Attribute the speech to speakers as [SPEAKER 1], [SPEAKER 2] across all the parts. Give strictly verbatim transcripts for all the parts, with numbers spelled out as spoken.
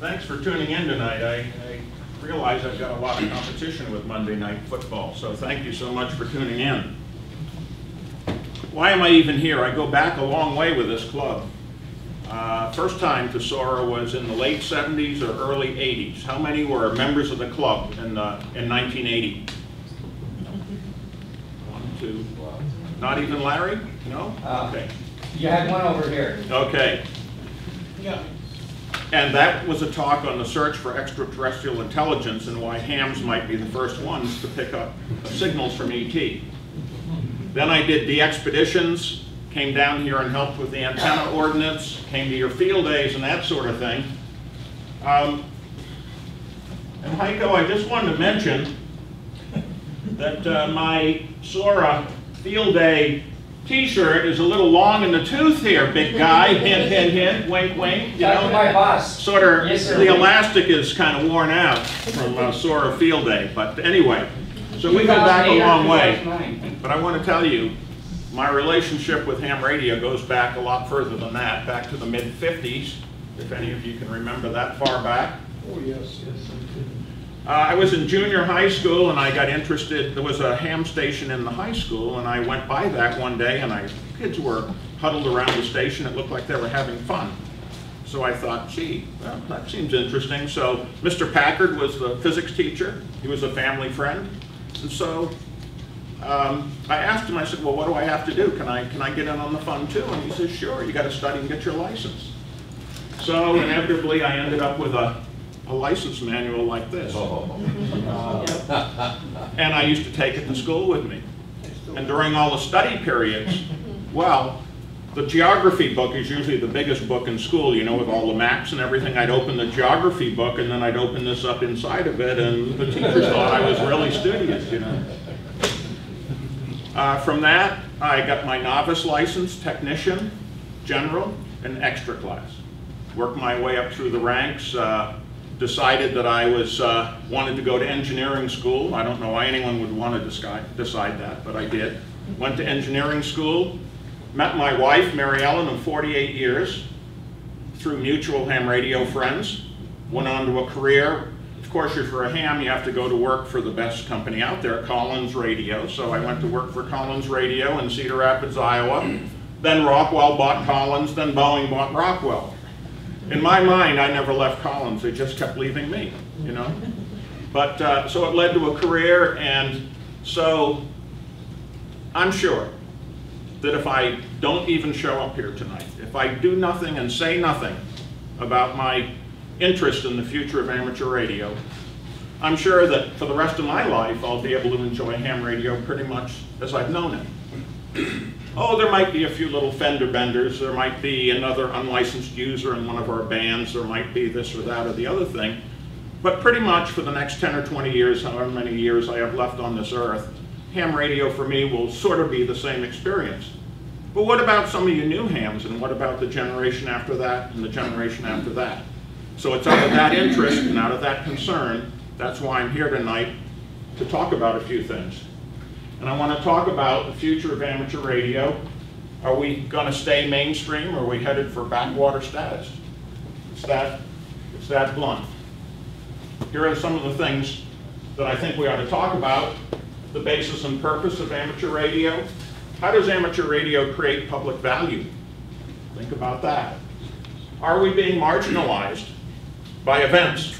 [SPEAKER 1] Thanks for tuning in tonight. I, I realize I've got a lot of competition with Monday Night Football, so thank you so much for tuning in. Why am I even here? I go back a long way with this club. Uh, first time to Sora was in the late seventies or early eighties. How many were members of the club in, uh, in nineteen eighty? One, two. Not even Larry? No?
[SPEAKER 2] Uh,
[SPEAKER 1] okay.
[SPEAKER 2] You had one over here.
[SPEAKER 1] Okay.
[SPEAKER 2] Yeah.
[SPEAKER 1] And that was a talk on the search for extraterrestrial intelligence and why hams might be the first ones to pick up signals from E T. Then I did the expeditions, came down here and helped with the antenna ordnance, came to your field days and that sort of thing. Um, and Heiko, I just wanted to mention that uh, my Sora field day T-shirt is a little long in the tooth here, big guy. Hint, hint, hint. Wink, wink. You know,
[SPEAKER 2] my boss.
[SPEAKER 1] Sort of.
[SPEAKER 2] Yes, sir.
[SPEAKER 1] The elastic is kind of worn out from uh, Sora field day. But anyway, so we've been back a long way. But I want to tell you, my relationship with ham radio goes back a lot further than that, back to the mid fifties, if any of you can remember that far back.
[SPEAKER 3] Oh yes, yes, I do.
[SPEAKER 1] Uh, I was in junior high school and I got interested. There was a ham station in the high school and I went by that one day and I, kids were huddled around the station. It looked like they were having fun. So I thought, gee, well, that seems interesting. So Mister Packard was the physics teacher. He was a family friend. And so um, I asked him, I said, well, what do I have to do? Can I, can I get in on the fun too? And he says, sure, you got to study and get your license. So inevitably I ended up with a a license manual like this. Uh, and I used to take it to school with me. And during all the study periods, well, the geography book is usually the biggest book in school, you know, with all the maps and everything. I'd open the geography book and then I'd open this up inside of it and the teachers thought I was really studious, you know. Uh, from that, I got my novice license, technician, general, and extra class. Worked my way up through the ranks. Uh, decided that I was uh, wanted to go to engineering school. I don't know why anyone would want to decide, decide that, but I did. Went to engineering school, met my wife, Mary Ellen, of forty-eight years, through mutual ham radio friends, went on to a career. Of course, if you're a ham, you have to go to work for the best company out there, Collins Radio. So I went to work for Collins Radio in Cedar Rapids, Iowa. Then Rockwell bought Collins, then Boeing bought Rockwell. In my mind, I never left Collins. They just kept leaving me, you know? But, uh, so it led to a career, and so I'm sure that if I don't even show up here tonight, if I do nothing and say nothing about my interest in the future of amateur radio, I'm sure that for the rest of my life, I'll be able to enjoy ham radio pretty much as I've known it. Oh, there might be a few little fender benders. There might be another unlicensed user in one of our bands. There might be this or that or the other thing. But pretty much for the next ten or twenty years, however many years I have left on this earth, ham radio for me will sort of be the same experience. But what about some of you new hams, and what about the generation after that and the generation after that? So it's out of that interest and out of that concern, that's why I'm here tonight to talk about a few things. And I want to talk about the future of amateur radio. Are we going to stay mainstream, or are we headed for backwater status? It's that, it's that blunt. Here are some of the things that I think we ought to talk about. The basis and purpose of amateur radio. How does amateur radio create public value? Think about that. Are we being marginalized by events?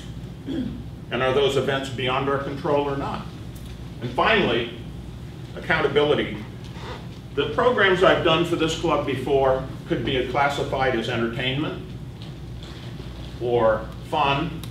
[SPEAKER 1] And are those events beyond our control or not? And finally, accountability. The programs I've done for this club before could be classified as entertainment, or fun,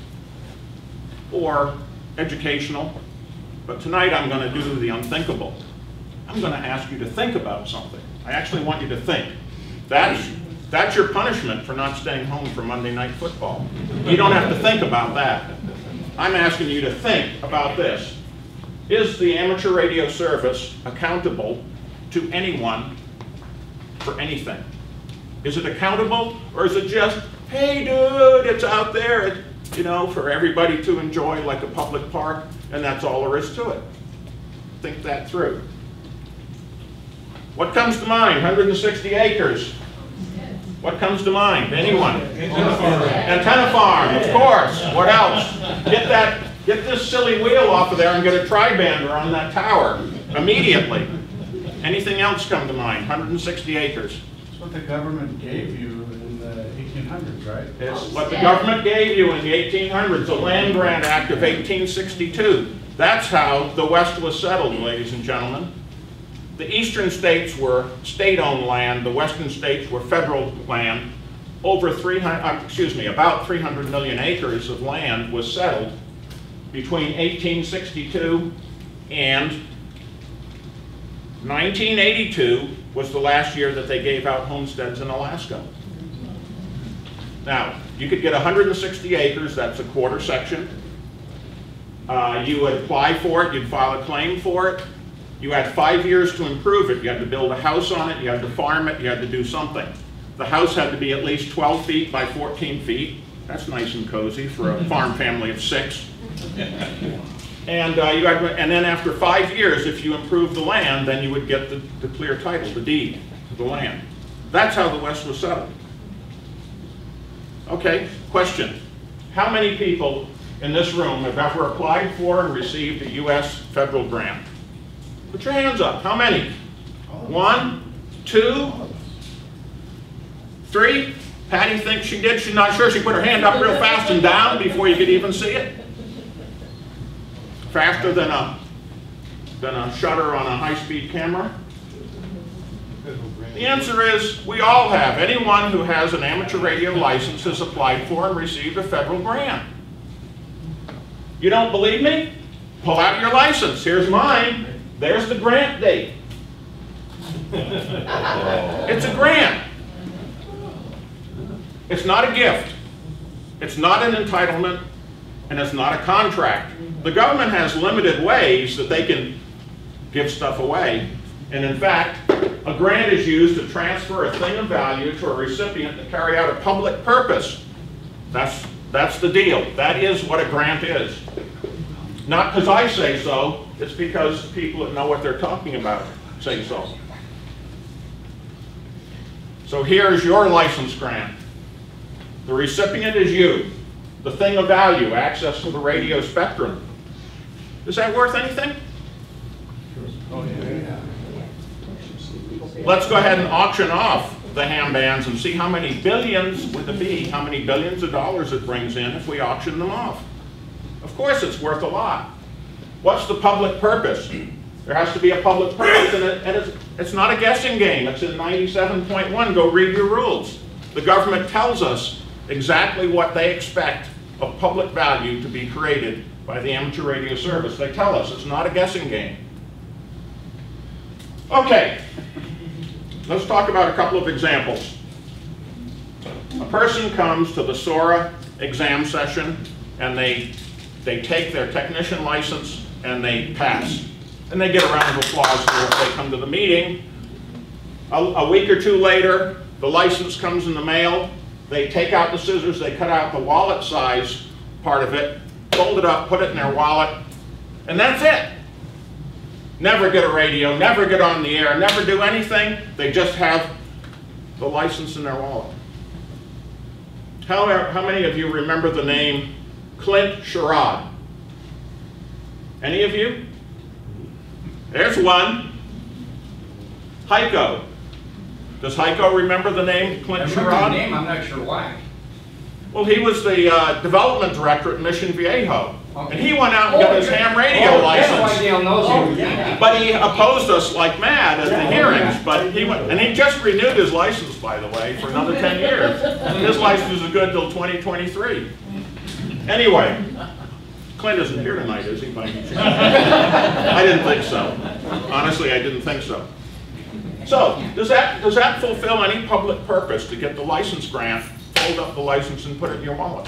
[SPEAKER 1] or educational. But tonight I'm going to do the unthinkable. I'm going to ask you to think about something. I actually want you to think. That's, that's your punishment for not staying home for Monday Night Football. You don't have to think about that. I'm asking you to think about this. Is the amateur radio service accountable to anyone for anything? Is it accountable, or is it just, hey dude, it's out there, you know, for everybody to enjoy like a public park, and that's all there is to it? Think that through. What comes to mind? one hundred sixty acres. What comes to mind? Anyone? Antenna farm. Antenna farm, of course. What else? Get that, get this silly wheel off of there and get a tri-bander on that tower immediately. Anything else come to mind? one hundred sixty acres.
[SPEAKER 4] That's what the government gave you in the eighteen hundreds, right?
[SPEAKER 1] It's what the government gave you in the eighteen hundreds, the Land Grant Act of eighteen sixty-two. That's how the West was settled, ladies and gentlemen. The eastern states were state-owned land, the western states were federal land. Over three hundred, uh, excuse me, about three hundred million acres of land was settled between eighteen sixty-two and nineteen eighty-two was the last year that they gave out homesteads in Alaska. Now, you could get one hundred sixty acres, that's a quarter section. Uh, you would apply for it, you'd file a claim for it. You had five years to improve it. You had to build a house on it, you had to farm it, you had to do something. The house had to be at least twelve feet by fourteen feet. That's nice and cozy for a farm family of six. And, uh, you had, and then after five years, if you improved the land, then you would get the, the clear title, the deed to the land. That's how the West was settled. Okay, question. How many people in this room have ever applied for and received a U S federal grant? Put your hands up. How many? One, two, three. Patty thinks she did. She's not sure. She put her hand up real fast and down before you could even see it. Faster than a, than a shutter on a high-speed camera. The answer is we all have. Anyone who has an amateur radio license has applied for and received a federal grant. You don't believe me? Pull out your license. Here's mine. There's the grant date. It's a grant. It's not a gift. It's not an entitlement, and it's not a contract. The government has limited ways that they can give stuff away. And in fact, a grant is used to transfer a thing of value to a recipient to carry out a public purpose. That's, that's the deal. That is what a grant is. Not because I say so, it's because people that know what they're talking about say so. So here's your license grant. The recipient is you. The thing of value, access to the radio spectrum. Is that worth anything?
[SPEAKER 4] Oh, yeah.
[SPEAKER 1] Let's go ahead and auction off the ham bands and see how many billions with a B, how many billions of dollars it brings in if we auction them off. Of course it's worth a lot. What's the public purpose? There has to be a public purpose, and, it, and it's, it's not a guessing game. It's in ninety-seven point one. Go read your rules. The government tells us exactly what they expect of public value to be created by the amateur radio service. They tell us. It's not a guessing game. Okay. Let's talk about a couple of examples. A person comes to the S O R A exam session, and they, they take their technician license, and they pass. And they get a round of applause for if they come to the meeting. A, a week or two later, the license comes in the mail. They take out the scissors, they cut out the wallet size part of it, fold it up, put it in their wallet, and that's it. Never get a radio, never get on the air, never do anything. They just have the license in their wallet. How, how many of you remember the name Clint Sherrod? Any of you? There's one. Heiko. Does Heiko remember the name Clint
[SPEAKER 2] I
[SPEAKER 1] Sherrod?
[SPEAKER 2] remember the name, I'm not sure why.
[SPEAKER 1] Well, he was the uh, development director at Mission Viejo.
[SPEAKER 2] Okay.
[SPEAKER 1] And he went out and got his ham radio
[SPEAKER 2] Oh,
[SPEAKER 1] license.
[SPEAKER 2] that's why Dale knows
[SPEAKER 1] Oh,
[SPEAKER 2] him.
[SPEAKER 1] yeah. But he opposed us like mad at the hearings. But he went, and he just renewed his license, by the way, for another ten years. His license is good till twenty twenty-three. Anyway, Clint isn't here tonight, is he? By any chance? I didn't think so. Honestly, I didn't think so. So, does that, does that fulfill any public purpose to get the license grant, fold up the license and put it in your wallet?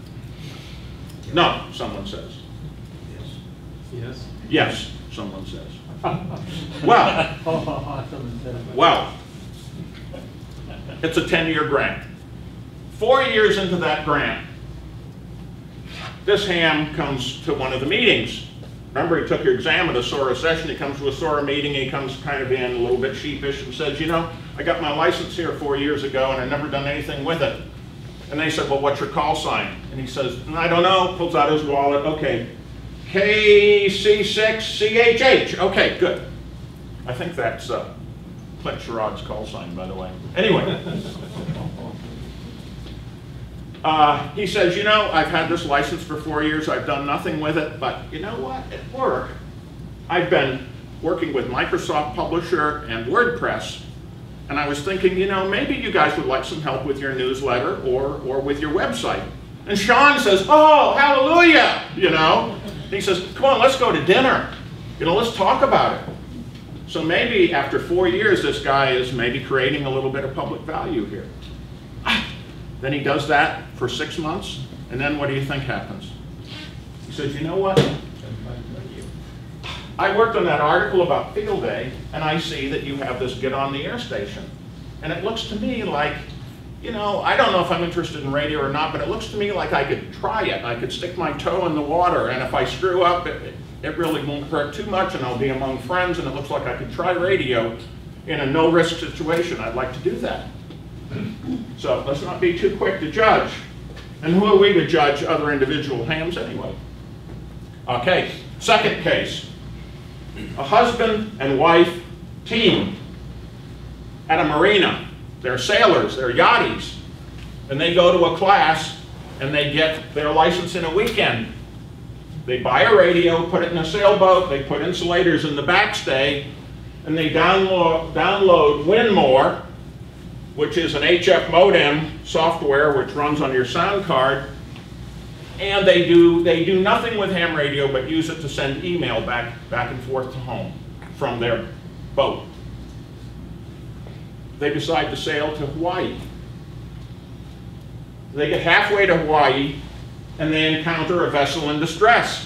[SPEAKER 1] No, someone says.
[SPEAKER 3] Yes.
[SPEAKER 1] Yes, someone says. Well, well, it's a ten-year grant. Four years into that grant, this ham comes to one of the meetings. Remember, he took your exam at a S O R A session, he comes to a S O R A meeting, he comes kind of in a little bit sheepish and says, you know, I got my license here four years ago and I've never done anything with it. And they said, well, what's your call sign? And he says, I don't know, pulls out his wallet, okay, K C six C H H, okay, good. I think that's uh, Clint Sherrod's call sign, by the way. Anyway. Uh, he says, you know, I've had this license for four years, I've done nothing with it, but you know what, at work, I've been working with Microsoft Publisher and WordPress, and I was thinking, you know, maybe you guys would like some help with your newsletter or, or with your website. And Sean says, oh, hallelujah, you know. He says, come on, let's go to dinner. You know, let's talk about it. So maybe after four years, this guy is maybe creating a little bit of public value here. Then he does that for six months, and then what do you think happens? He says, you know what? I worked on that article about field day, and I see that you have this Get on the Air station. And it looks to me like, you know, I don't know if I'm interested in radio or not, but it looks to me like I could try it. I could stick my toe in the water, and if I screw up, it, it really won't hurt too much, and I'll be among friends, and it looks like I could try radio in a no-risk situation. I'd like to do that. So let's not be too quick to judge. And who are we to judge other individual hams anyway? Okay, second case. A husband and wife team at a marina. They're sailors, they're yachties. And they go to a class and they get their license in a weekend. They buy a radio, put it in a sailboat, they put insulators in the backstay, and they download, download Winmore, which is an H F modem software which runs on your sound card, and they do, they do nothing with ham radio but use it to send email back, back and forth to home from their boat. They decide to sail to Hawaii. They get halfway to Hawaii and they encounter a vessel in distress.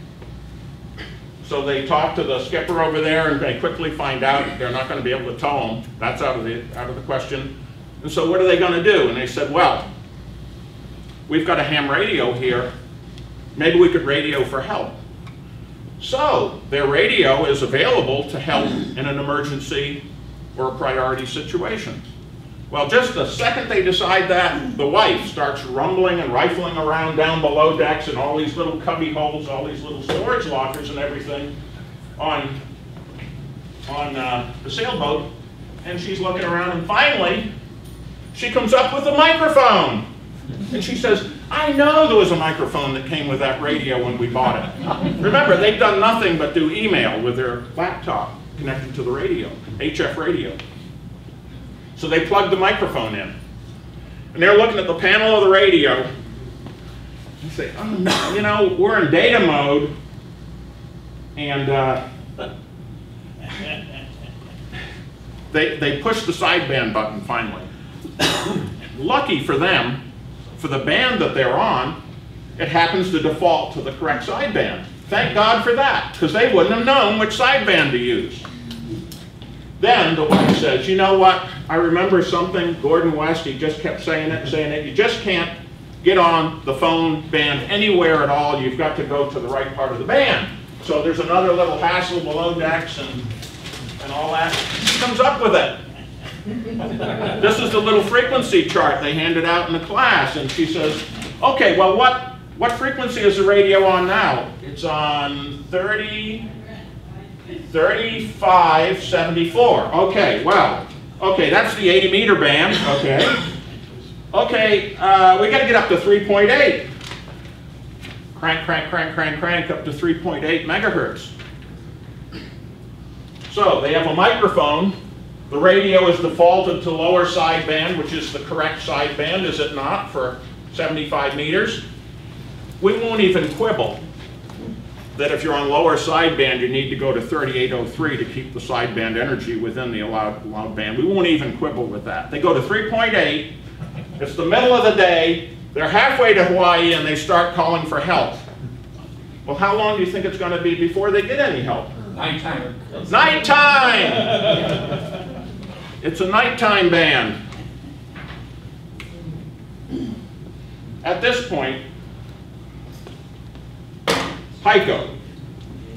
[SPEAKER 1] So they talk to the skipper over there and they quickly find out they're not going to be able to tow them. That's out of the, out of the question. And so what are they going to do? And they said, well, we've got a ham radio here. Maybe we could radio for help. So their radio is available to help in an emergency or a priority situation. Well, just the second they decide that, the wife starts rumbling and rifling around down below decks and all these little cubby holes, all these little storage lockers and everything on, on uh, the sailboat. And she's looking around and finally, she comes up with a microphone. And she says, I know there was a microphone that came with that radio when we bought it. Remember, they've done nothing but do email with their laptop connected to the radio, H F radio. So they plug the microphone in. And they're looking at the panel of the radio and say, oh no, you know, we're in data mode. And uh, they, they push the sideband button finally. Lucky for them, for the band that they're on, it happens to default to the correct sideband. Thank God for that, because they wouldn't have known which sideband to use. Then the wife says, you know what, I remember something, Gordon West, he just kept saying it and saying it, you just can't get on the phone band anywhere at all, you've got to go to the right part of the band. So there's another little hassle below decks and, and all that. She comes up with it. This is the little frequency chart they handed out in the class, and she says, okay, well what, what frequency is the radio on now? It's on thirty, thirty-five seventy-four. Okay, well, okay, that's the eighty meter band, okay. Okay, uh, we gotta get up to three point eight. Crank, crank, crank, crank, crank, up to three point eight megahertz. So they have a microphone. The radio is defaulted to lower sideband, which is the correct sideband, is it not, for seventy-five meters? We won't even quibble that if you're on lower sideband, you need to go to thirty-eight oh three to keep the sideband energy within the allowed, allowed band. We won't even quibble with that. They go to three point eight, it's the middle of the day, they're halfway to Hawaii, and they start calling for help. Well, how long do you think it's going to be before they get any help?
[SPEAKER 2] Nighttime.
[SPEAKER 1] Nighttime! It's a nighttime band. At this point, Heiko,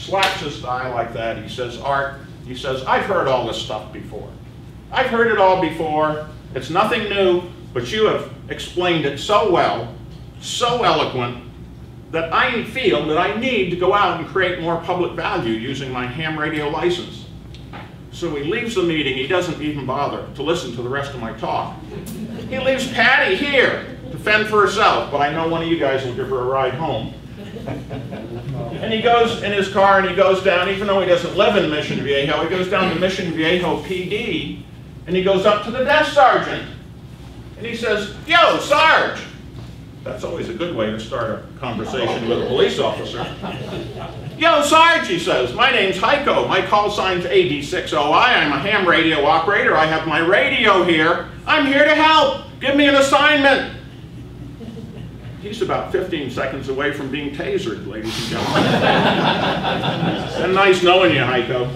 [SPEAKER 1] slaps his thigh like that. He says, Art, he says, I've heard all this stuff before. I've heard it all before. It's nothing new, but you have explained it so well, so eloquent, that I feel that I need to go out and create more public value using my ham radio license. So he leaves the meeting. He doesn't even bother to listen to the rest of my talk. He leaves Patty here to fend for herself, but I know one of you guys will give her a ride home. And he goes in his car and he goes down, even though he doesn't live in Mission Viejo, he goes down to Mission Viejo P D and he goes up to the desk sergeant and he says, "Yo, Sarge!" That's always a good way to start a conversation with a police officer. "Yo, Sarge," he says, "my name's Heiko. My call sign's A D six O I. I'm a ham radio operator. I have my radio here. I'm here to help. Give me an assignment." He's about fifteen seconds away from being tasered, ladies and gentlemen. And nice knowing you, Heiko.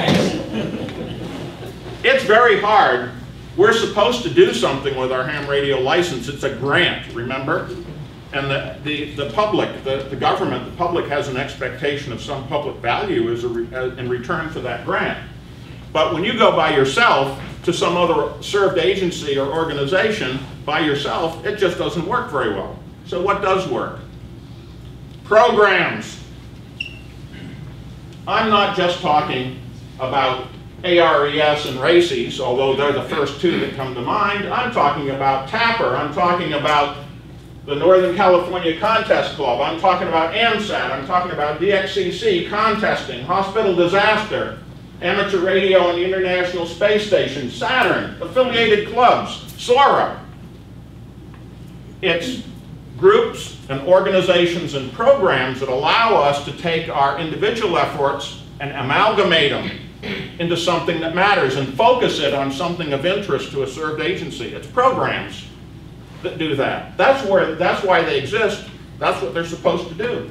[SPEAKER 1] It's very hard. We're supposed to do something with our ham radio license. It's a grant, remember? And the, the, the public, the, the government, the public has an expectation of some public value as a re, as, in return for that grant. But when you go by yourself to some other served agency or organization by yourself, it just doesn't work very well. So what does work? Programs. I'm not just talking about A R E S and RACES, although they're the first two that come to mind. I'm talking about TAPR. I'm talking about the Northern California Contest Club. I'm talking about AMSAT. I'm talking about D X C C, contesting, hospital disaster, amateur radio and the International Space Station, Saturn, affiliated clubs, SORA. It's groups and organizations and programs that allow us to take our individual efforts and amalgamate them into something that matters and focus it on something of interest to a served agency. It's programs that do that. That's where, that's why they exist. That's what they're supposed to do.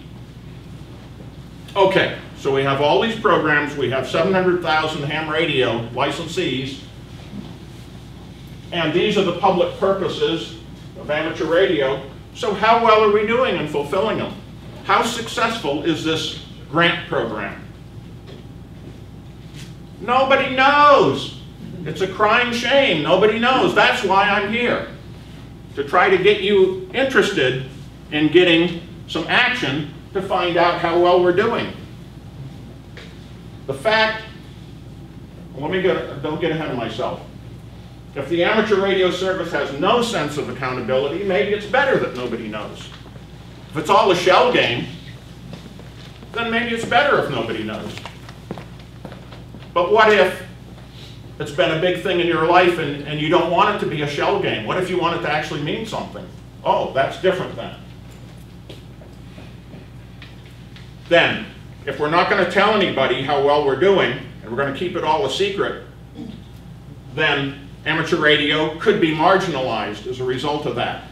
[SPEAKER 1] Okay, so we have all these programs. We have seven hundred thousand ham radio licensees. And these are the public purposes of amateur radio. So how well are we doing in fulfilling them? How successful is this grant program? Nobody knows. It's a crying shame. Nobody knows. That's why I'm here, to try to get you interested in getting some action to find out how well we're doing. The fact, let me get, don't get ahead of myself. If the amateur radio service has no sense of accountability, maybe it's better that nobody knows. If it's all a shell game, then maybe it's better if nobody knows. But what if it's been a big thing in your life and, and you don't want it to be a shell game? What if you want it to actually mean something? Oh, that's different then. Then, if we're not going to tell anybody how well we're doing, and we're going to keep it all a secret, then amateur radio could be marginalized as a result of that.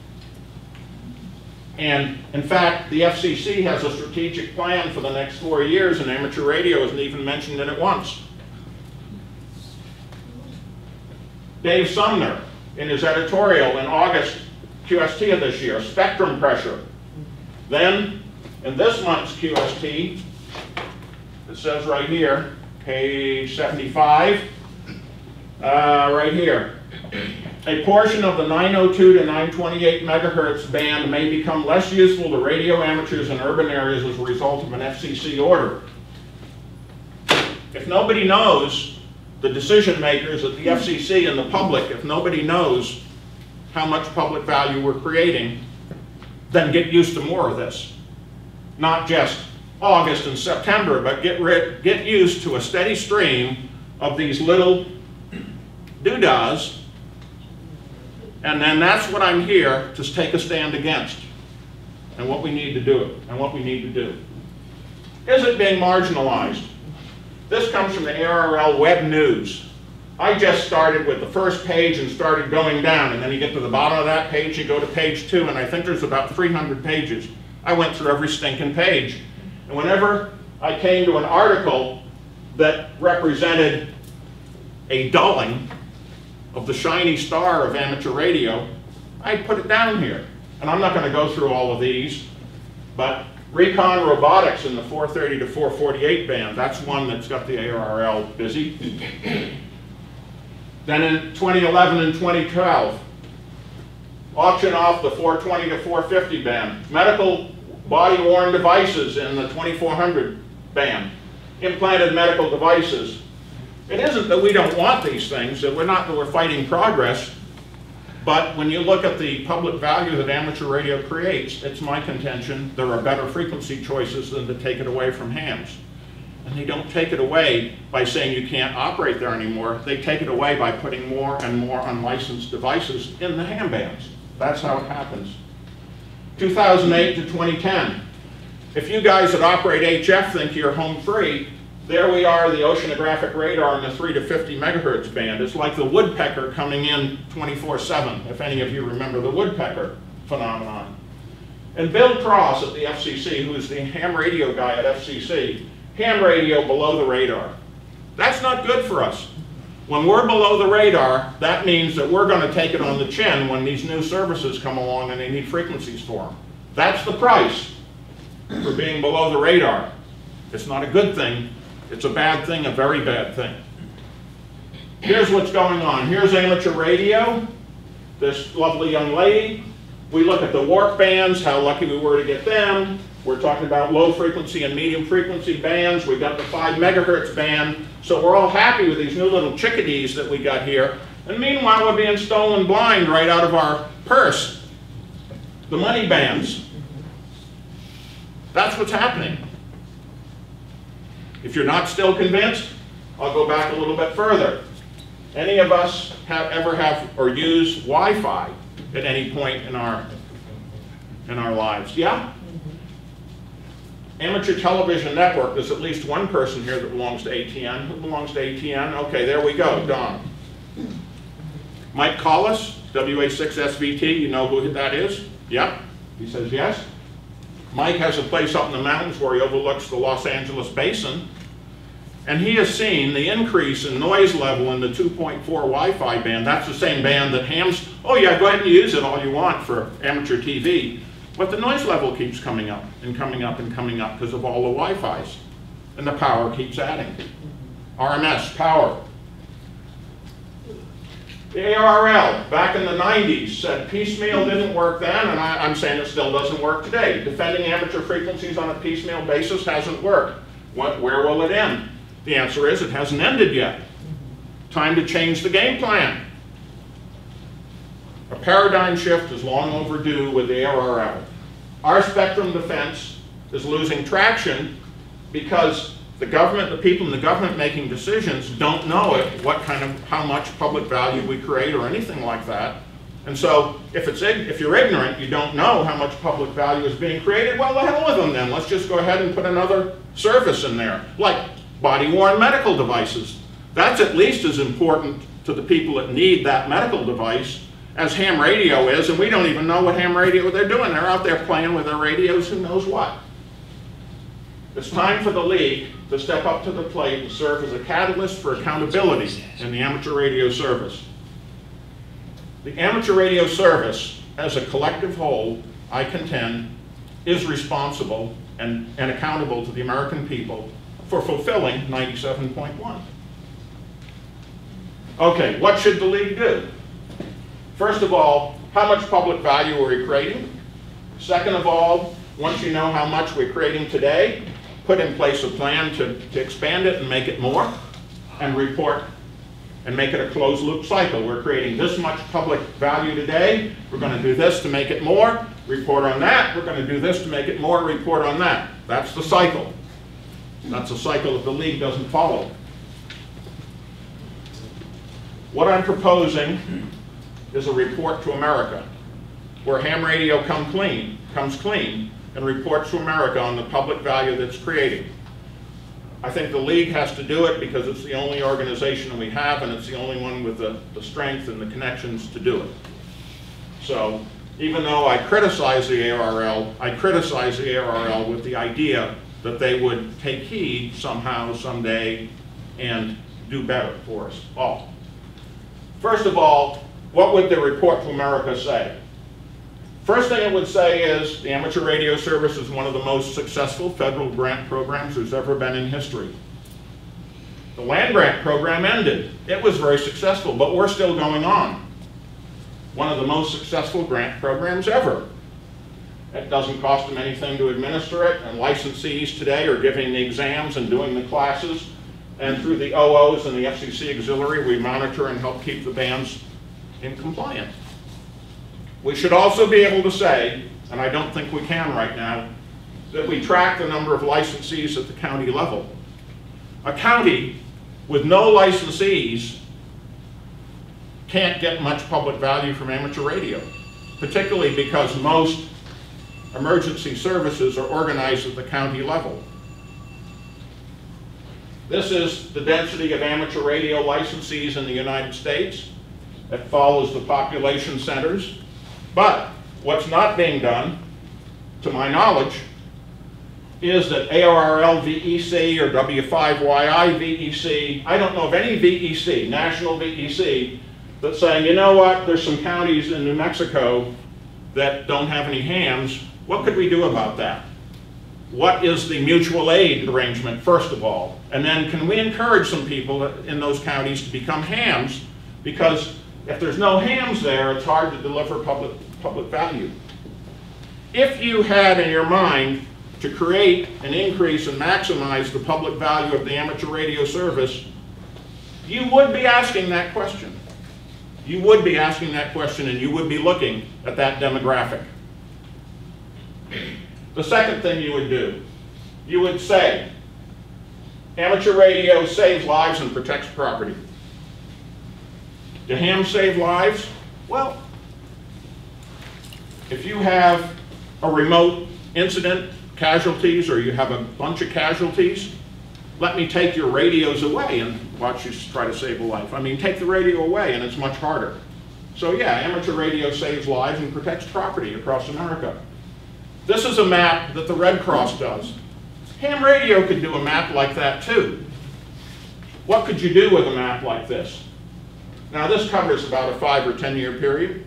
[SPEAKER 1] And in fact, the F C C has a strategic plan for the next four years, and amateur radio isn't even mentioned in it once. Dave Sumner, in his editorial in August Q S T of this year, spectrum pressure. Then, in this month's Q S T, it says right here, page seventy-five, uh, right here, a portion of the nine oh two to nine twenty-eight megahertz band may become less useful to radio amateurs in urban areas as a result of an F C C order. If nobody knows, the decision makers at the F C C and the public, if nobody knows how much public value we're creating, then get used to more of this. Not just August and September, but get, rid, get used to a steady stream of these little doodahs. And then that's what I'm here to take a stand against, and what we need to do, and what we need to do. Is it being marginalized? This comes from the A R L Web News. I just started with the first page and started going down, and then you get to the bottom of that page, you go to page two, and I think there's about three hundred pages. I went through every stinking page. And whenever I came to an article that represented a dulling of the shiny star of amateur radio, I put it down here. And I'm not going to go through all of these, but Recon Robotics in the four thirty to four forty-eight band, that's one that's got the A R R L busy. Then in twenty eleven and twenty twelve, auction off the four twenty to four fifty band. Medical body-worn devices in the twenty-four hundred band. Implanted medical devices. It isn't that we don't want these things, that we're not that we're fighting progress, but when you look at the public value that amateur radio creates, it's my contention there are better frequency choices than to take it away from hams. And they don't take it away by saying you can't operate there anymore. They take it away by putting more and more unlicensed devices in the ham bands. That's how it happens. two thousand eight to twenty ten. If you guys that operate H F think you're home free, there we are, the oceanographic radar in the three to fifty megahertz band. It's like the woodpecker coming in twenty-four seven, if any of you remember the woodpecker phenomenon. And Bill Cross at the F C C, who is the ham radio guy at F C C, ham radio below the radar. That's not good for us. When we're below the radar, that means that we're going to take it on the chin when these new services come along and they need frequencies for them. That's the price for being below the radar. It's not a good thing. It's a bad thing, a very bad thing. Here's what's going on. Here's amateur radio, this lovely young lady. We look at the warp bands, how lucky we were to get them. We're talking about low frequency and medium frequency bands. We've got the five megahertz band. So we're all happy with these new little chickadees that we got here. And meanwhile, we're being stolen blind right out of our purse. The money bands. That's what's happening. If you're not still convinced, I'll go back a little bit further. Any of us have ever have or use Wi-Fi at any point in our in our lives? Yeah? Amateur Television Network, there's at least one person here that belongs to A T N. Who belongs to A T N? Okay, there we go, Don. Mike Collis, W A six S V T, you know who that is? Yep, he says yes. Mike has a place up in the mountains where he overlooks the Los Angeles basin, and he has seen the increase in noise level in the two point four Wi-Fi band. That's the same band that hams, oh yeah, go ahead and use it all you want for amateur T V. But the noise level keeps coming up and coming up and coming up because of all the Wi-Fis. And the power keeps adding. R M S, power. The A R R L, back in the nineties, said piecemeal didn't work then, and I, I'm saying it still doesn't work today. Defending amateur frequencies on a piecemeal basis hasn't worked. What, where will it end? The answer is it hasn't ended yet. Time to change the game plan. A paradigm shift is long overdue with the A R R L. Our spectrum defense is losing traction because the government, the people in the government making decisions don't know it, what kind of, how much public value we create or anything like that. And so if, it's, if you're ignorant, you don't know how much public value is being created, well, the hell with them then. Let's just go ahead and put another service in there, like body-worn medical devices. That's at least as important to the people that need that medical device as ham radio is, and we don't even know what ham radio they're doing. They're out there playing with their radios, who knows what. It's time for the league to step up to the plate and serve as a catalyst for accountability in the amateur radio service. The amateur radio service, as a collective whole, I contend, is responsible and, and accountable to the American people for fulfilling ninety-seven point one. Okay, what should the league do? First of all, how much public value are we creating? Second of all, once you know how much we're creating today, put in place a plan to, to expand it and make it more, and report and make it a closed loop cycle. We're creating this much public value today, we're going to do this to make it more, report on that, we're going to do this to make it more, report on that. That's the cycle. That's a cycle that the league doesn't follow. What I'm proposing is a report to America, where ham radio come clean, comes clean and reports to America on the public value that's creating. I think the league has to do it because it's the only organization we have, and it's the only one with the, the strength and the connections to do it. So even though I criticize the A R R L, I criticize the A R R L with the idea that they would take heed somehow, someday, and do better for us all. First of all, what would the report to America say? First thing it would say is the amateur radio service is one of the most successful federal grant programs there's ever been in history. The land grant program ended. It was very successful, but we're still going on. One of the most successful grant programs ever. It doesn't cost them anything to administer it, and licensees today are giving the exams and doing the classes, and through the O Os and the F C C Auxiliary, we monitor and help keep the bands in compliance. We should also be able to say, and I don't think we can right now, that we track the number of licensees at the county level. A county with no licensees can't get much public value from amateur radio, particularly because most emergency services are organized at the county level. This is the density of amateur radio licensees in the United States. It follows the population centers. But what's not being done, to my knowledge, is that A R L V E C or W five Y I V E C, I don't know of any V E C, national V E C, that's saying, you know what, there's some counties in New Mexico that don't have any hams. What could we do about that? What is the mutual aid arrangement, first of all? And then can we encourage some people in those counties to become hams? Because if there's no hams there, it's hard to deliver public, public value. If you had in your mind to create an increase and maximize the public value of the amateur radio service, you would be asking that question. You would be asking that question, and you would be looking at that demographic. The second thing you would do, you would say, amateur radio saves lives and protects property. Do hams save lives? Well, if you have a remote incident, casualties, or you have a bunch of casualties, let me take your radios away and watch you try to save a life. I mean, take the radio away and it's much harder. So yeah, amateur radio saves lives and protects property across America. This is a map that the Red Cross does. Ham radio could do a map like that too. What could you do with a map like this? Now this covers about a five or ten year period.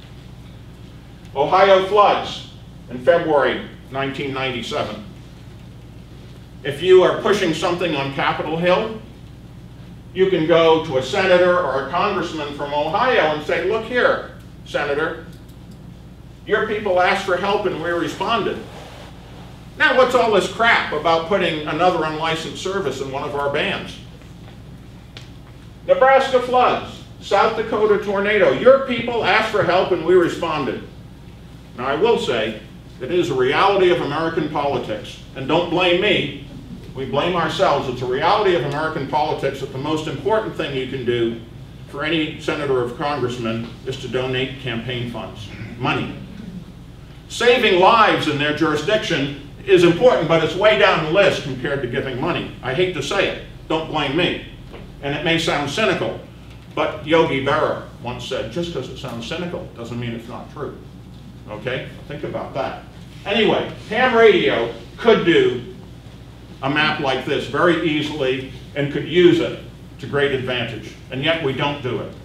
[SPEAKER 1] Ohio floods in February nineteen ninety-seven. If you are pushing something on Capitol Hill, you can go to a senator or a congressman from Ohio and say, look here, Senator, your people asked for help and we responded. Now what's all this crap about putting another unlicensed service in one of our bands? Nebraska floods. South Dakota tornado. Your people asked for help and we responded. Now I will say, it is a reality of American politics. And don't blame me, we blame ourselves. It's a reality of American politics that the most important thing you can do for any senator or congressman is to donate campaign funds, money. Saving lives in their jurisdiction is important, but it's way down the list compared to giving money. I hate to say it, don't blame me. And it may sound cynical, but Yogi Berra once said, just because it sounds cynical doesn't mean it's not true. Okay, think about that. Anyway, ham radio could do a map like this very easily and could use it to great advantage, and yet we don't do it.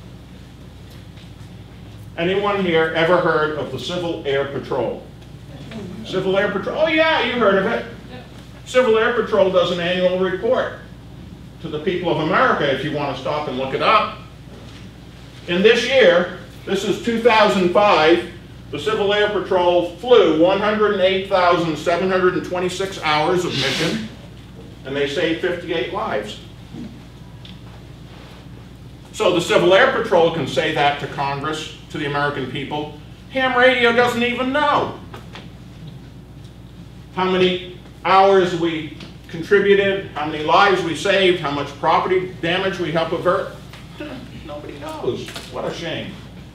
[SPEAKER 1] Anyone here ever heard of the Civil Air Patrol? Civil Air Patrol, oh yeah, you heard of it. Civil Air Patrol does an annual report to the people of America if you want to stop and look it up. In this year, this is two thousand five, the Civil Air Patrol flew one hundred eight thousand seven hundred twenty-six hours of mission, and they saved fifty-eight lives. So the Civil Air Patrol can say that to Congress, to the American people. Ham radio doesn't even know how many hours we contributed, how many lives we saved, how much property damage we help avert. Nobody knows. What a shame.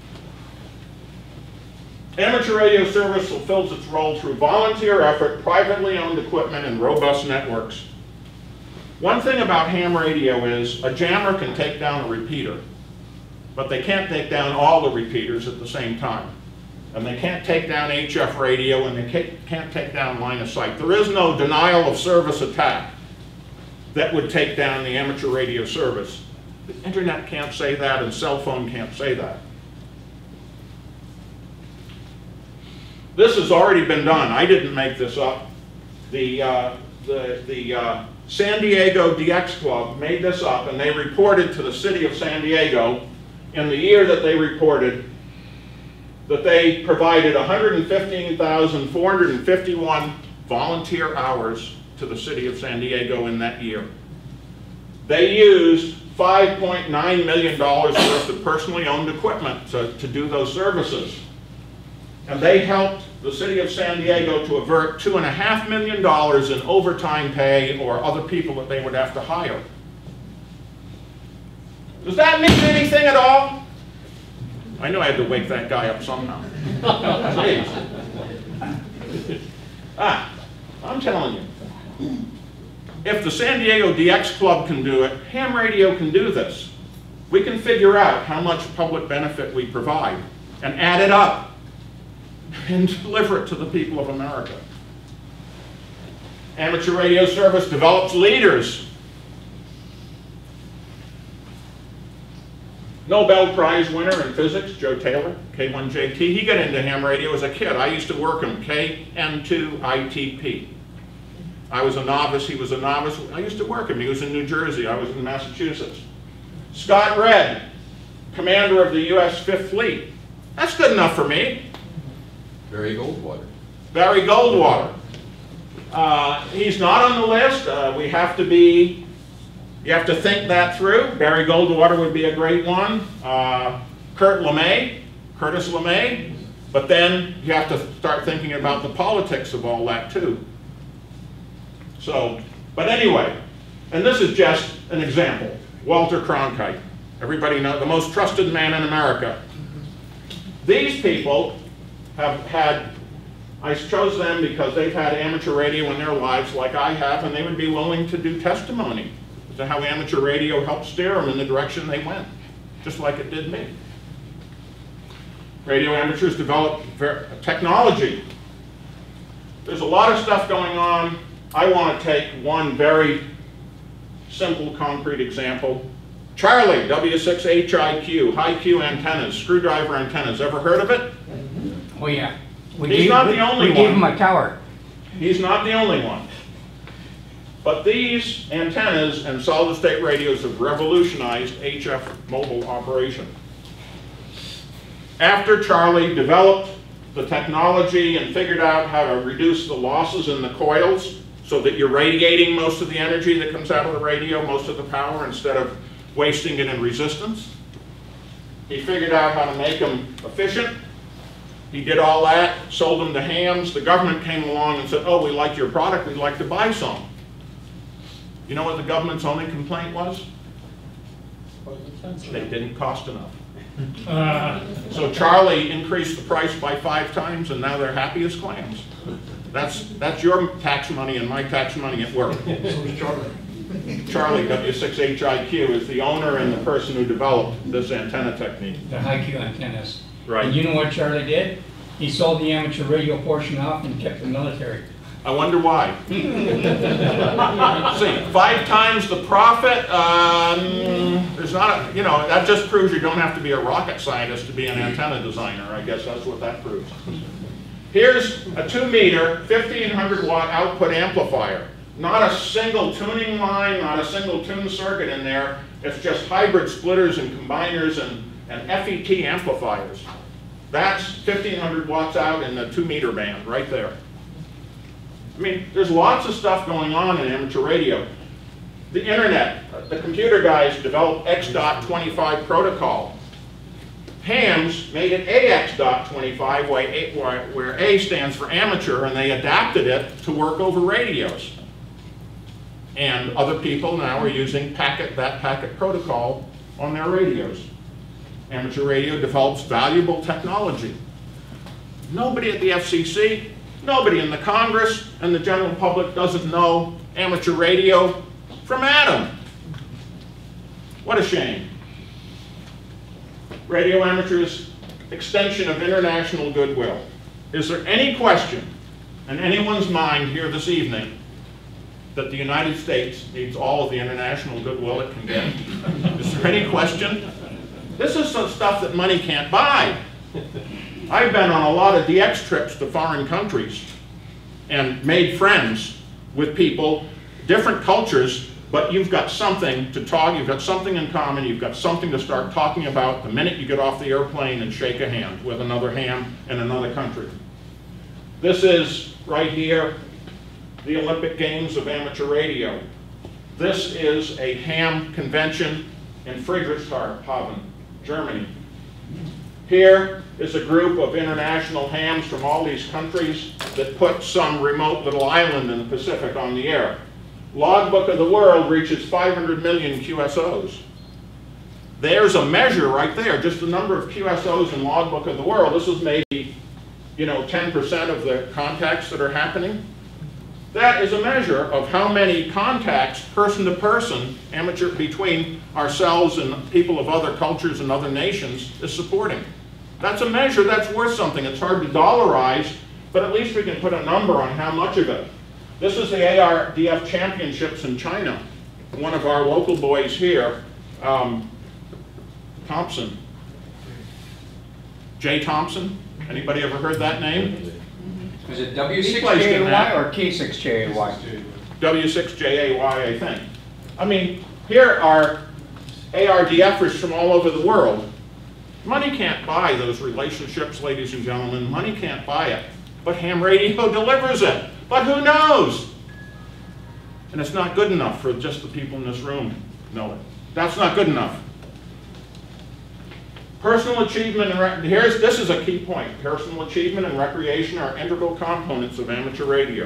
[SPEAKER 1] Amateur radio service fulfills its role through volunteer effort, privately owned equipment, and robust networks. One thing about ham radio is a jammer can take down a repeater, but they can't take down all the repeaters at the same time. And they can't take down H F radio, and they can't take down line of sight. There is no denial of service attack that would take down the amateur radio service. The internet can't say that, and cell phone can't say that. This has already been done. I didn't make this up. The, uh, the, the uh, San Diego D X Club made this up, and they reported to the city of San Diego in the year that they reported that they provided one hundred fifteen thousand four hundred fifty-one volunteer hours to the city of San Diego in that year. They used five point nine million dollars worth of personally owned equipment to, to do those services. And they helped the city of San Diego to avert two and a half million dollars in overtime pay or other people that they would have to hire. Does that mean anything at all? I knew I had to wake that guy up somehow. Jeez. Ah, I'm telling you. If the San Diego D X Club can do it, ham radio can do this. We can figure out how much public benefit we provide and add it up and deliver it to the people of America. Amateur radio service develops leaders. Nobel Prize winner in physics, Joe Taylor, K one J T. He got into ham radio as a kid. I used to work him, K N two I T P. I was a novice, he was a novice. I used to work him. He was in New Jersey, I was in Massachusetts. Scott Redd, commander of the U S Fifth Fleet. That's good enough for me.
[SPEAKER 5] Barry Goldwater.
[SPEAKER 1] Barry Goldwater. Uh, he's not on the list. Uh, we have to be, you have to think that through. Barry Goldwater would be a great one. Uh, Kurt LeMay, Curtis LeMay. But then you have to start thinking about the politics of all that too. So, but anyway, and this is just an example. Walter Cronkite. Everybody knows, the most trusted man in America. These people have had, I chose them because they've had amateur radio in their lives like I have, and they would be willing to do testimony as to how amateur radio helped steer them in the direction they went, just like it did me. Radio amateurs develop technology. There's a lot of stuff going on. I want to take one very simple, concrete example. Charlie, W six H I Q, high Q antennas, screwdriver antennas. Ever heard of it?
[SPEAKER 2] Oh, yeah. We
[SPEAKER 1] He's
[SPEAKER 2] gave,
[SPEAKER 1] not
[SPEAKER 2] we,
[SPEAKER 1] the only
[SPEAKER 2] we
[SPEAKER 1] one.
[SPEAKER 2] gave him a tower.
[SPEAKER 1] He's not the only one. But these antennas and solid-state radios have revolutionized H F mobile operation. After Charlie developed the technology and figured out how to reduce the losses in the coils so that you're radiating most of the energy that comes out of the radio, most of the power, instead of wasting it in resistance, he figured out how to make them efficient. He did all that, sold them to hams. The government came along and said, oh, we like your product, we'd like to buy some. You know what the government's only complaint was? They didn't cost enough. Uh, so Charlie increased the price by five times, and now they're happy as clams. That's, that's your tax money and my tax money at work.
[SPEAKER 4] So is Charlie.
[SPEAKER 1] Charlie, W six H I Q, is the owner and the person who developed this antenna technique.
[SPEAKER 2] The high Q antennas.
[SPEAKER 1] Right.
[SPEAKER 2] And you know what Charlie did? He sold the amateur radio portion off and kept the military.
[SPEAKER 1] I wonder why. See, five times the profit, um, there's not a, you know, that just proves you don't have to be a rocket scientist to be an antenna designer. I guess that's what that proves. Here's a two meter, fifteen hundred watt output amplifier. Not a single tuning line, not a single tune circuit in there. It's just hybrid splitters and combiners and, and F E T amplifiers. That's fifteen hundred watts out in the two meter band right there. I mean, there's lots of stuff going on in amateur radio. The internet, the computer guys developed X dot twenty-five protocol. Hams made it A X dot twenty-five, where A stands for amateur, and they adapted it to work over radios. And other people now are using packet, that packet protocol on their radios. Amateur radio develops valuable technology. Nobody at the F C C, nobody in the Congress, and the general public doesn't know amateur radio from Adam. What a shame. Radio amateurs, extension of international goodwill. Is there any question in anyone's mind here this evening that the United States needs all of the international goodwill it can get? Is there any question? This is some stuff that money can't buy. I've been on a lot of D X trips to foreign countries and made friends with people, different cultures, but you've got something to talk, you've got something in common, you've got something to start talking about the minute you get off the airplane and shake a hand with another ham in another country. This is, right here, the Olympic Games of Amateur Radio. This is a ham convention in Friedrichshafen, Germany. Here is a group of international hams from all these countries that put some remote little island in the Pacific on the air. Logbook of the World reaches five hundred million Q S Os. There's a measure right there, just the number of Q S Os in Logbook of the World. This is maybe, you know, ten percent of the contacts that are happening. That is a measure of how many contacts, person to person, amateur, between ourselves and people of other cultures and other nations is supporting. That's a measure that's worth something. It's hard to dollarize, but at least we can put a number on how much of it. This is the A R D F championships in China. One of our local boys here, um, Thompson. Jay Thompson? Anybody ever heard that name?
[SPEAKER 6] Was it W
[SPEAKER 1] He
[SPEAKER 6] six
[SPEAKER 1] plays
[SPEAKER 6] J A Y
[SPEAKER 1] Manhattan.
[SPEAKER 6] or K six J A Y?
[SPEAKER 1] W six J A Y, I think. I mean, here are A R D Fers from all over the world. Money can't buy those relationships, ladies and gentlemen. Money can't buy it. But ham radio delivers it. But who knows? And it's not good enough for just the people in this room to know it. That's not good enough. Personal achievement and here's this is a key point. Personal achievement and recreation are integral components of amateur radio.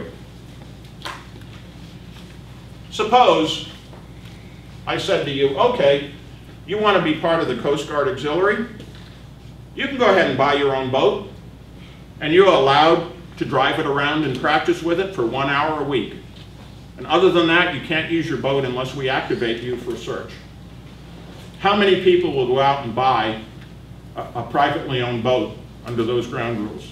[SPEAKER 1] Suppose I said to you, okay, you want to be part of the Coast Guard Auxiliary? You can go ahead and buy your own boat, and you're allowed to drive it around and practice with it for one hour a week. And other than that, you can't use your boat unless we activate you for search. How many people will go out and buy a, a privately owned boat under those ground rules?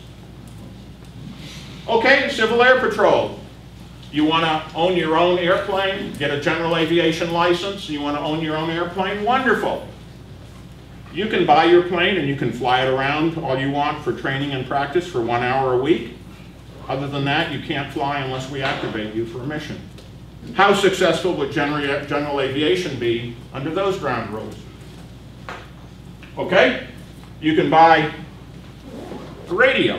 [SPEAKER 1] Okay, Civil Air Patrol. You want to own your own airplane, get a general aviation license, you want to own your own airplane? Wonderful. You can buy your plane and you can fly it around all you want for training and practice for one hour a week. Other than that, you can't fly unless we activate you for a mission. How successful would general, general aviation be under those ground rules? Okay, you can buy a radio.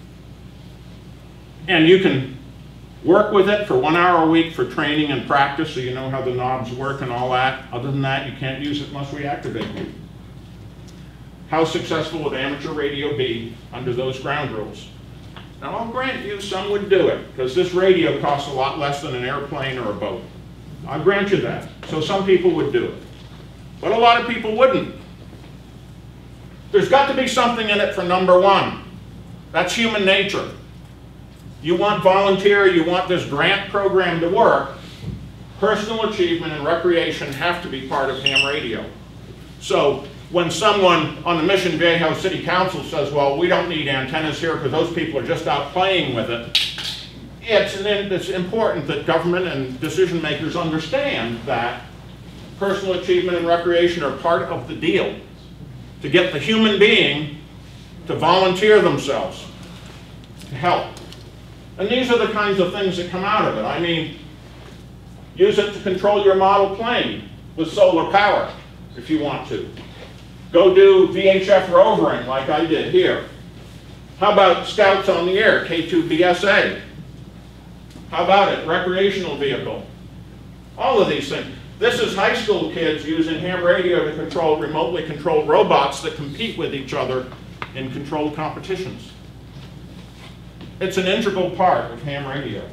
[SPEAKER 1] And you can work with it for one hour a week for training and practice so you know how the knobs work and all that. Other than that, you can't use it unless we activate you. How successful would amateur radio be under those ground rules? Now, I'll grant you some would do it, because this radio costs a lot less than an airplane or a boat. I'll grant you that. So some people would do it. But a lot of people wouldn't. There's got to be something in it for number one. That's human nature. You want volunteer, you want this grant program to work, personal achievement and recreation have to be part of ham radio. So when someone on the Mission Viejo City Council says, well, we don't need antennas here because those people are just out playing with it, it's, an, it's important that government and decision makers understand that personal achievement and recreation are part of the deal to get the human being to volunteer themselves, to help. And these are the kinds of things that come out of it. I mean, use it to control your model plane with solar power if you want to. Go do V H F rovering like I did here. How about Scouts on the Air, K two B S A? How about it, recreational vehicle? All of these things. This is high school kids using ham radio to control remotely controlled robots that compete with each other in controlled competitions. It's an integral part of ham radio.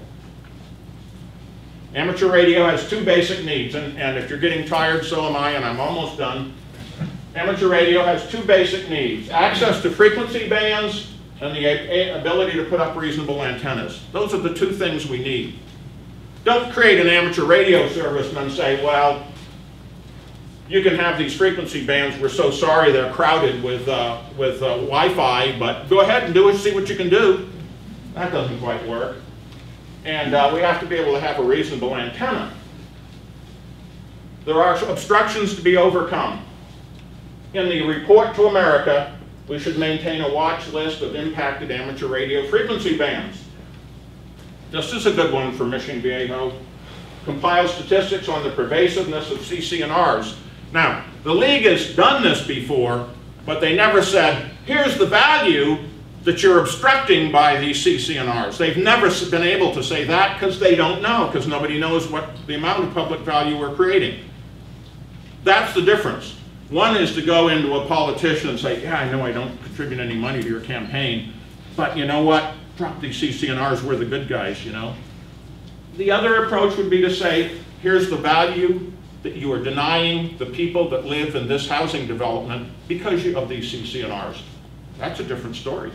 [SPEAKER 1] Amateur radio has two basic needs, and, and if you're getting tired, so am I, and I'm almost done. Amateur radio has two basic needs: access to frequency bands and the a ability to put up reasonable antennas. Those are the two things we need. Don't create an amateur radio service and then say, well, you can have these frequency bands, we're so sorry they're crowded with, uh, with uh, Wi-Fi, but go ahead and do it, see what you can do. That doesn't quite work. And uh, we have to be able to have a reasonable antenna. There are obstructions to be overcome. In the report to America, We should maintain a watch list of impacted amateur radio frequency bands. This is a good one for Mission Viejo. Compile statistics on the pervasiveness of C C N Rs. Now, the league has done this before, but they never said, here's the value that you're obstructing by these C C N Rs. They've never been able to say that because they don't know, because nobody knows what the amount of public value we're creating. That's the difference. One is to go into a politician and say, yeah, I know I don't contribute any money to your campaign, but you know what? Drop these C C N Rs, we're the good guys, you know? The other approach would be to say, here's the value that you are denying the people that live in this housing development because of these C C N Rs. That's a different story.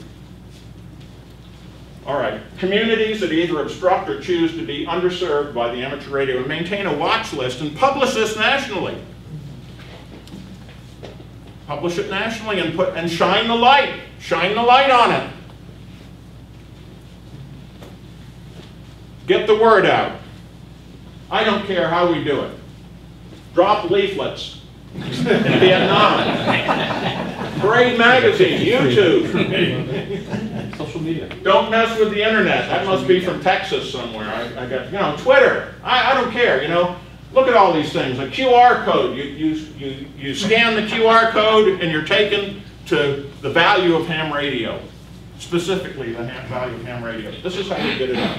[SPEAKER 1] All right, communities that either obstruct or choose to be underserved by the amateur radio and maintain a watch list and publish this nationally. Publish it nationally and put and shine the light. Shine the light on it. Get the word out. I don't care how we do it. Drop leaflets in Vietnam. Parade magazine, YouTube.
[SPEAKER 3] Social media.
[SPEAKER 1] Don't mess with the internet. That must be from Texas somewhere. I, I got, you know, Twitter. I, I don't care, you know. Look at all these things. A Q R code. You, you, you, you scan the Q R code and you're taken to the value of ham radio. Specifically, the ham, value of ham radio. This is how we get it out.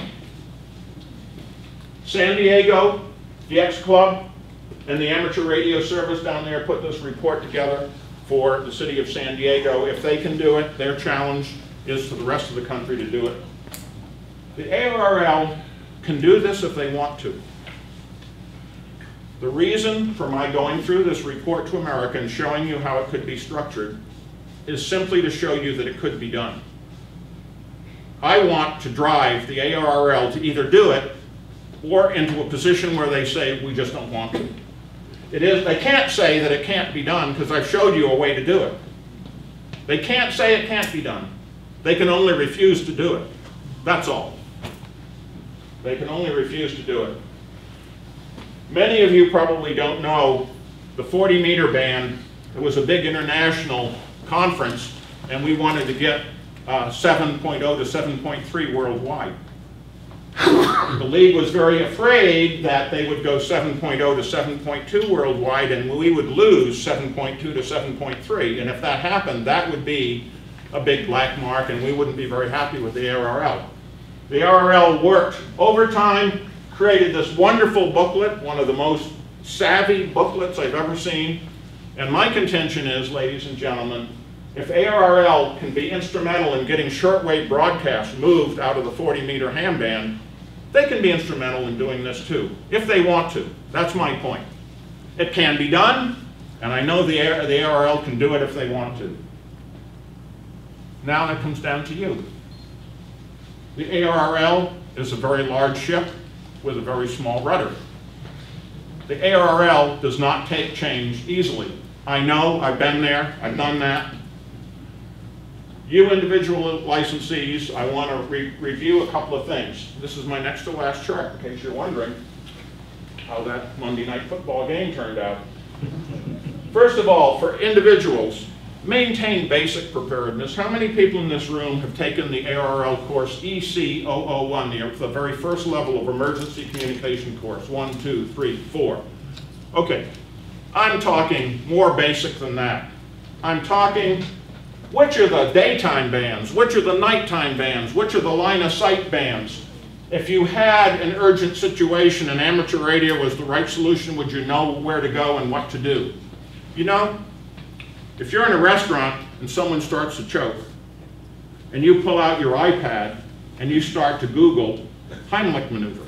[SPEAKER 1] San Diego, the X Club, and the amateur radio service down there put this report together for the city of San Diego. If they can do it, their challenge is for the rest of the country to do it. The A R L can do this if they want to. The reason for my going through this report to America and showing you how it could be structured is simply to show you that it could be done. I want to drive the A R L to either do it or into a position where they say, we just don't want to. It is, they can't say that it can't be done because I've showed you a way to do it. They can't say it can't be done. They can only refuse to do it. That's all. They can only refuse to do it. Many of you probably don't know the forty meter band. It was a big international conference and we wanted to get uh, seven point oh to seven point three worldwide. The league was very afraid that they would go seven point oh to seven point two worldwide and we would lose seven point two to seven point three. And if that happened, that would be a big black mark and we wouldn't be very happy with the A R L. The A R L worked overtime, created this wonderful booklet, one of the most savvy booklets I've ever seen. And my contention is, ladies and gentlemen, if A R L can be instrumental in getting shortwave broadcasts moved out of the forty meter ham band, they can be instrumental in doing this too, if they want to. That's my point. It can be done, and I know the, the A R L can do it if they want to. Now it comes down to you. The A R L is a very large ship with a very small rudder. The A R L does not take change easily. I know, I've been there, I've done that. You individual licensees, I want to re review a couple of things. This is my next to last chart, in case you're wondering how that Monday night football game turned out. First of all, for individuals, maintain basic preparedness. How many people in this room have taken the A R L course E C zero zero one, the, the very first level of emergency communication course? One, two, three, four. Okay, I'm talking more basic than that. I'm talking, which are the daytime bands? Which are the nighttime bands? Which are the line of sight bands? If you had an urgent situation and amateur radio was the right solution, would you know where to go and what to do? You know, if you're in a restaurant and someone starts to choke, and you pull out your iPad and you start to Google Heimlich maneuver.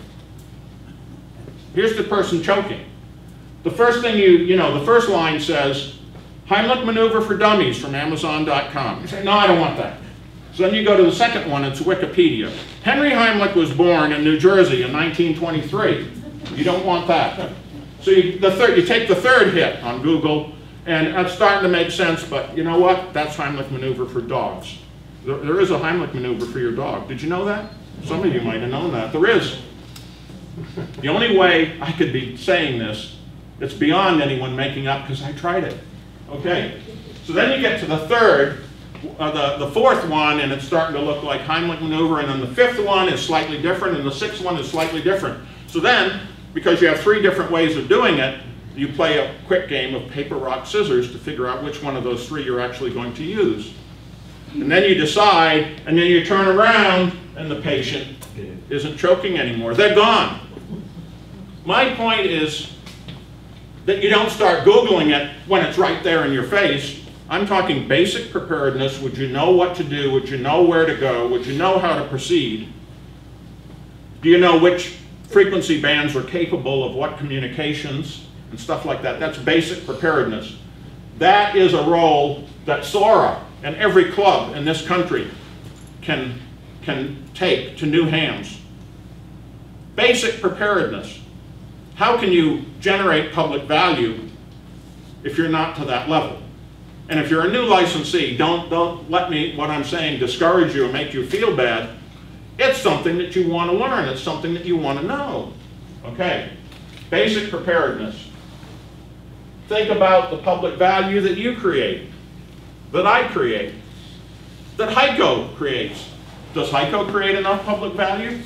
[SPEAKER 1] Here's the person choking. The first thing you, you know, the first line says, Heimlich maneuver for dummies from Amazon dot com. You say, no, I don't want that. So then you go to the second one, it's Wikipedia. Henry Heimlich was born in New Jersey in nineteen twenty-three. You don't want that. So you, the third, you take the third hit on Google, and it's starting to make sense, but you know what? That's Heimlich maneuver for dogs. There, there is a Heimlich maneuver for your dog. Did you know that? Some of you might have known that. There is. The only way I could be saying this, it's beyond anyone making up because I tried it. Okay, so then you get to the third, uh, the, the fourth one, and it's starting to look like Heimlich maneuver, and then the fifth one is slightly different, and the sixth one is slightly different. So then, because you have three different ways of doing it, you play a quick game of paper, rock, scissors to figure out which one of those three you're actually going to use. And then you decide, and then you turn around, and the patient isn't choking anymore. They're gone. My point is that you don't start Googling it when it's right there in your face. I'm talking basic preparedness. Would you know what to do? Would you know where to go? Would you know how to proceed? Do you know which frequency bands are capable of what communications and stuff like that? That's basic preparedness. That is a role that SORA and every club in this country can, can take to new hands. Basic preparedness. How can you generate public value if you're not to that level? And if you're a new licensee, don't, don't let me, what I'm saying, discourage you or make you feel bad. It's something that you want to learn. It's something that you want to know. Okay, basic preparedness. Think about the public value that you create, that I create, that HEICO creates. Does HEICO create enough public value?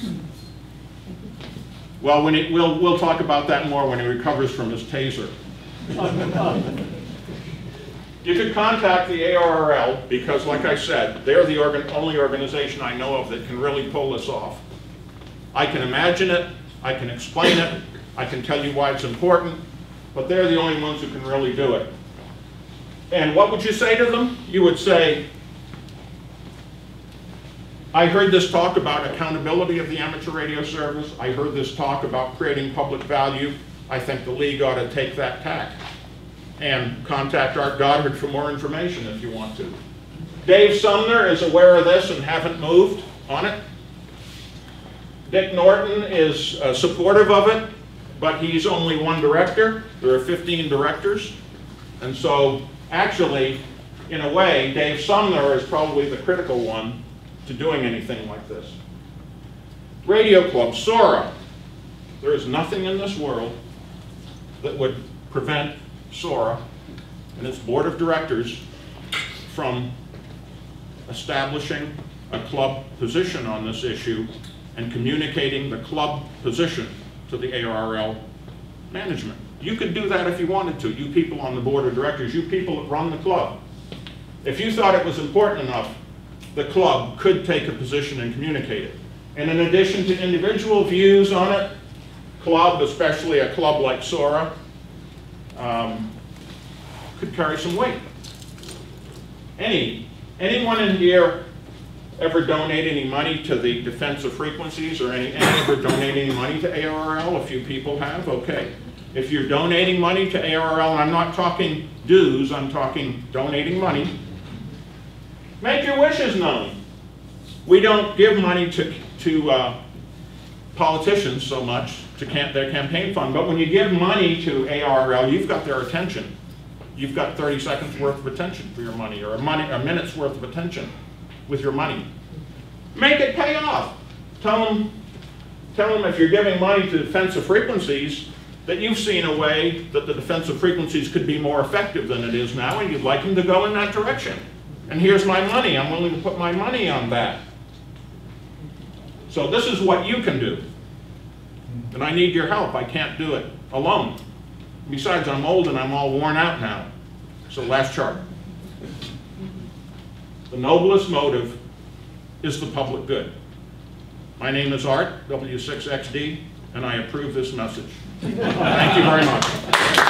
[SPEAKER 1] Well, when it, we'll, we'll talk about that more when he recovers from his taser. You could contact the A R R L because, like I said, they're the organ only organization I know of that can really pull this off. I can imagine it, I can explain it, I can tell you why it's important, but they're the only ones who can really do it. And what would you say to them? You would say, I heard this talk about accountability of the amateur radio service. I heard this talk about creating public value. I think the league ought to take that tack. And contact Art Goddard for more information if you want to. Dave Sumner is aware of this and haven't moved on it. Dick Norton is uh, supportive of it, but he's only one director. There are fifteen directors. And so actually, in a way, Dave Sumner is probably the critical one to doing anything like this. Radio Club, SORA. There is nothing in this world that would prevent SORA and its board of directors from establishing a club position on this issue and communicating the club position to the A R R L management. You could do that if you wanted to, you people on the board of directors, you people that run the club. If you thought it was important enough, the club could take a position and communicate it. And in addition to individual views on it, club, especially a club like SORA, um, could carry some weight. Any, anyone in here ever donate any money to the Defense of Frequencies, or any, any ever donate any money to A R R L? A few people have, okay. If you're donating money to A R R L, and I'm not talking dues, I'm talking donating money, make your wishes known. We don't give money to, to uh, politicians so much, to camp, their campaign fund, but when you give money to A R R L, you've got their attention. You've got thirty seconds worth of attention for your money, or a, money, a minute's worth of attention with your money. Make it pay off. Tell them, tell them if you're giving money to Defense of Frequencies, that you've seen a way that the Defense of Frequencies could be more effective than it is now, and you'd like them to go in that direction. And here's my money. I'm willing to put my money on that. So this is what you can do. And I need your help. I can't do it alone. Besides, I'm old and I'm all worn out now. So last chart. The noblest motive is the public good. My name is Art W six X D, and I approve this message. Thank you very much.